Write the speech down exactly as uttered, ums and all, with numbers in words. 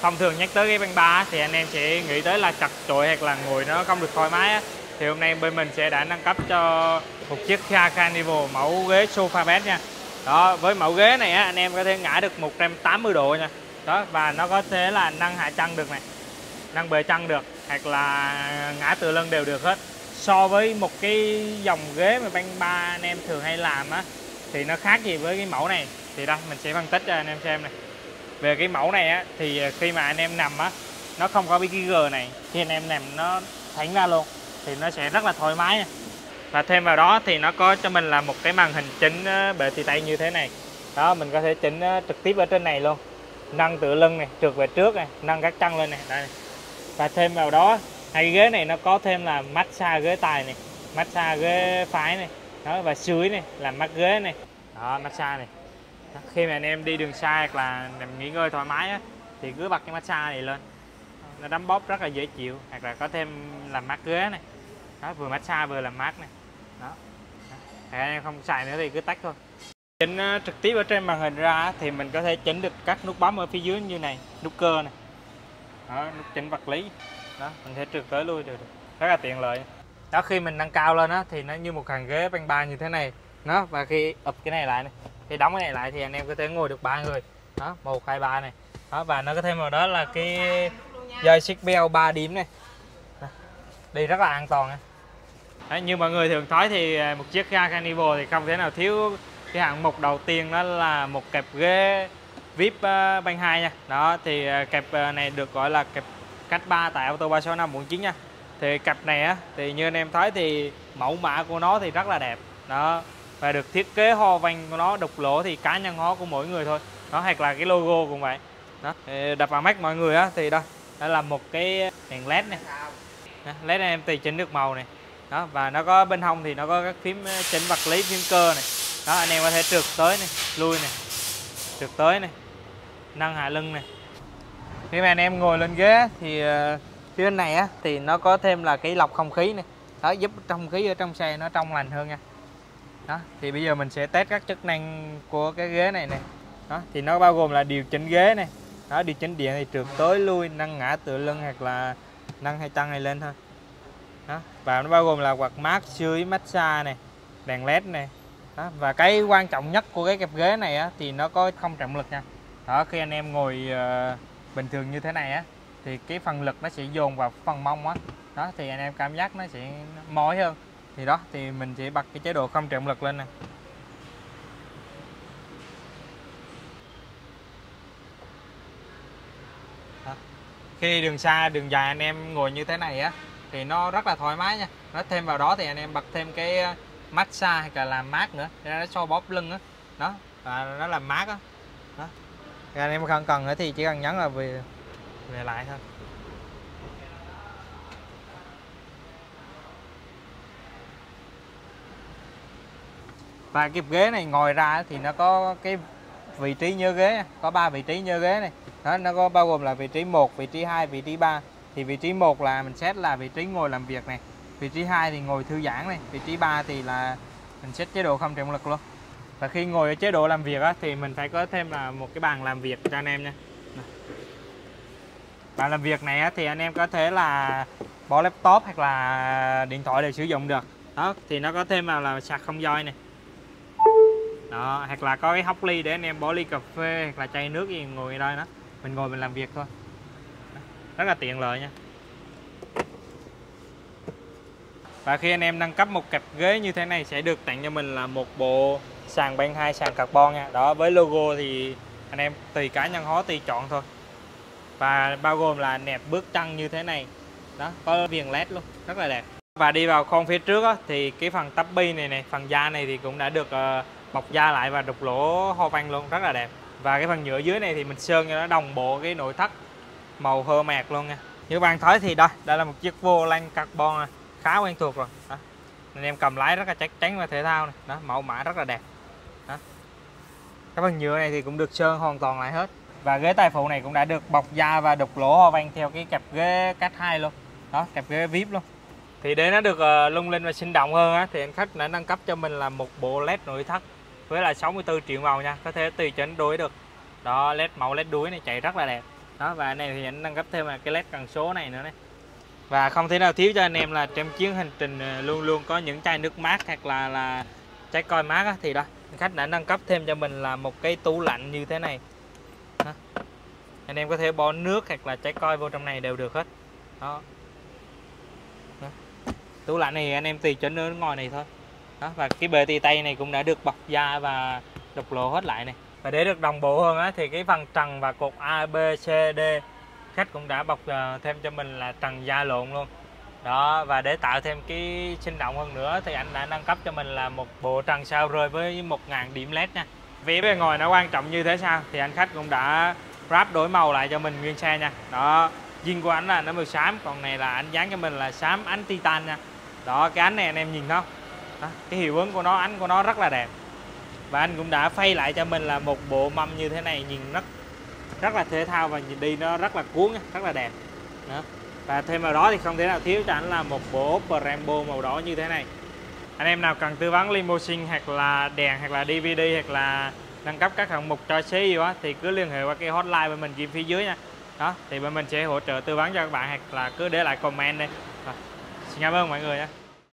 thông thường nhắc tới ghế băng ba thì anh em sẽ nghĩ tới là chật chội hoặc là ngồi nó không được thoải mái á. Thì hôm nay bên mình sẽ đã nâng cấp cho một chiếc Kia Carnival mẫu ghế sofa bed nha. Đó, với mẫu ghế này á, anh em có thể ngã được một trăm tám mươi độ nha. Đó, và nó có thể là nâng hạ chân được này, nâng bề chân được, hoặc là ngã tựa lưng đều được hết. So với một cái dòng ghế mà băng ba anh em thường hay làm á thì nó khác gì với cái mẫu này. Thì đây mình sẽ phân tích cho anh em xem này. Về cái mẫu này á thì khi mà anh em nằm á, nó không có cái G này, khi anh em nằm nó thẳng ra luôn thì nó sẽ rất là thoải mái nha. Và thêm vào đó thì nó có cho mình là một cái màn hình chỉnh bệ tì tay như thế này. Đó, mình có thể chỉnh trực tiếp ở trên này luôn, nâng tựa lưng này, trượt về trước này, nâng các chân lên này. Đây. Và thêm vào đó, hai cái ghế này nó có thêm là massage ghế tài này, massage ghế phái này. Đó, và dưới này là mát ghế này. Đó, massage này. Đó, khi mà anh em đi đường xa hoặc là nằm nghỉ ngơi thoải mái á, thì cứ bật cái massage này lên, nó đấm bóp rất là dễ chịu. Hoặc là có thêm làm mát ghế này. Đó, vừa massage vừa làm mát này. Đó. Đó. Anh em không xài nữa thì cứ tắt thôi. Chỉnh uh, trực tiếp ở trên màn hình ra thì mình có thể chỉnh được các nút bấm ở phía dưới như này, nút cơ này. Đó, nút chỉnh vật lý. Đó, mình sẽ trượt tới lui được, rất là tiện lợi. Đó, khi mình nâng cao lên á thì nó như một hàng ghế băng ba như thế này. Đó, và khi ụp cái này lại này, thì đóng cái này lại thì anh em có thể ngồi được ba người. Đó, một hai ba này. Đó, và nó có thêm vào đó là cái dây xích beo ba điểm này. Đó, đi rất là an toàn nha. Đấy, như mọi người thường nói thì một chiếc Kia Carnival thì không thể nào thiếu cái hạng mục đầu tiên, đó là một kẹp ghế vê i pê uh, băng hai nha. Đó thì uh, kẹp uh, này được gọi là kẹp cách ba tại Auto ba sáu năm bốn chín nha. Thì cặp này á thì như anh em thấy thì mẫu mã của nó thì rất là đẹp. Đó, và được thiết kế hoa văn của nó đục lỗ thì cá nhân hóa của mỗi người thôi. Đó, hoặc là cái logo cũng vậy. Đó, thì đập vào mắt mọi người á thì đây, đó là một cái đèn led này. Đó, led này em tùy chỉnh được màu này. Đó, và nó có bên hông thì nó có các phím chỉnh vật lý, phím cơ này. Đó, anh em có thể trượt tới này, lui này, trượt tới này, nâng hạ lưng này. Khi mà anh em ngồi lên ghế thì uh, phía bên này á thì nó có thêm là cái lọc không khí này. Đó, giúp không khí ở trong xe nó trong lành hơn nha. Đó, thì bây giờ mình sẽ test các chức năng của cái ghế này này. Đó, thì nó bao gồm là điều chỉnh ghế này. Đó, điều chỉnh điện thì trượt tới lui, nâng ngã tựa lưng hoặc là nâng hai chân này lên thôi. Đó, và nó bao gồm là quạt mát, dưới massage này, đèn led này. Đó, và cái quan trọng nhất của cái kẹp ghế này á thì nó có không trọng lực nha. Đó, khi anh em ngồi uh, bình thường như thế này á thì cái phần lực nó sẽ dồn vào phần mông á. Đó, thì anh em cảm giác nó sẽ mỏi hơn. Thì đó, thì mình sẽ bật cái chế độ không trọng lực lên nè. Đó. Khi đi đường xa, đường dài anh em ngồi như thế này á thì nó rất là thoải mái nha. Nó thêm vào đó thì anh em bật thêm cái massage hay là làm mát nữa, để nó xoa bóp lưng á. Đó. Đó, và nó làm mát á. Đó. Thì anh em không cần nữa thì chỉ cần nhấn là về về lại thôi. Và cái ghế này ngồi ra thì nó có cái vị trí nhớ ghế, có ba vị trí nhớ ghế này. Đó, nó có bao gồm là vị trí một, vị trí hai, vị trí ba. Thì vị trí một là mình set là vị trí ngồi làm việc này. Vị trí hai thì ngồi thư giãn này, vị trí ba thì là mình set chế độ không trọng lực luôn. Và khi ngồi ở chế độ làm việc á, thì mình phải có thêm là một cái bàn làm việc cho anh em nha. Bàn làm việc này á, thì anh em có thể là bỏ laptop hoặc là điện thoại đều sử dụng được. Đó, thì nó có thêm vào là sạc không dây này. Đó, hoặc là có cái hốc ly để anh em bỏ ly cà phê hoặc là chai nước gì ngồi ở đây đó. Mình ngồi mình làm việc thôi. Rất là tiện lợi nha. Và khi anh em nâng cấp một cặp ghế như thế này sẽ được tặng cho mình là một bộ sàn băng hai, sàn carbon nha. Đó, với logo thì anh em tùy cá nhân hóa tùy chọn thôi. Và bao gồm là nẹp bước chân như thế này. Đó, có viền led luôn, rất là đẹp. Và đi vào khoang phía trước á, thì cái phần tắp bi này này, phần da này thì cũng đã được uh, bọc da lại và đục lỗ hoa văn luôn, rất là đẹp. Và cái phần nhựa dưới này thì mình sơn cho nó đồng bộ cái nội thất màu hơ mạc luôn nha. Như bạn thấy thì đây, đây là một chiếc vô lăng carbon này, khá quen thuộc rồi. Đó, anh em cầm lái rất là chắc chắn và thể thao này. Đó, mẫu mã rất là đẹp. Đó, cái phần nhựa này thì cũng được sơn hoàn toàn lại hết. Và ghế tài phụ này cũng đã được bọc da và đục lỗ hoa văn theo cái cặp ghế cách hai luôn. Đó, cặp ghế vê i pê luôn. Thì để nó được uh, lung linh và sinh động hơn á, thì anh khách đã nâng cấp cho mình là một bộ led nội thất với là sáu mươi tư triệu màu nha, có thể tùy chỉnh đuôi được. Đó, led màu led đuôi này chạy rất là đẹp. Đó, và anh em thì anh nâng cấp thêm là cái led cần số này nữa này. Và không thể nào thiếu cho anh em là trong chuyến hành trình luôn luôn có những chai nước mát hoặc là là trái coi mát á, thì đó khách đã nâng cấp thêm cho mình là một cái tủ lạnh như thế này. Đó. Anh em có thể bỏ nước hoặc là trái coi vô trong này đều được hết. Đó. Đó. Tủ lạnh này anh em tùy chỉnh ở ngoài này thôi. Đó, và cái bề tì tay này cũng đã được bọc da và đục lỗ hết lại này. Và để được đồng bộ hơn á, thì cái phần trần và cột A, B, C, D khách cũng đã bọc thêm cho mình là trần da lộn luôn. Đó, và để tạo thêm cái sinh động hơn nữa thì anh đã nâng cấp cho mình là một bộ trần sao rơi với một nghìn điểm led nha. Vì bề ngoài nó quan trọng như thế sao thì anh khách cũng đã wrap đổi màu lại cho mình nguyên xe nha. Đó, zin của anh là nó màu xám, còn này là anh dán cho mình là xám ánh titan nha. Đó, cái ánh này anh em nhìn không? Đó, cái hiệu ứng của nó, ánh của nó rất là đẹp. Và anh cũng đã phay lại cho mình là một bộ mâm như thế này, nhìn rất rất là thể thao và nhìn đi nó rất là cuốn, rất là đẹp. Đó. Và thêm vào đó thì không thể nào thiếu cho anh là một bộ Brembo màu đỏ như thế này. Anh em nào cần tư vấn limousine hoặc là đèn hoặc là đê vê đê hoặc là nâng cấp các hạng mục cho xe gì á thì cứ liên hệ qua cái hotline bên mình ghi phía dưới nha. Đó, thì bên mình sẽ hỗ trợ tư vấn cho các bạn hoặc là cứ để lại comment đây. Rồi. Xin cảm ơn mọi người nha.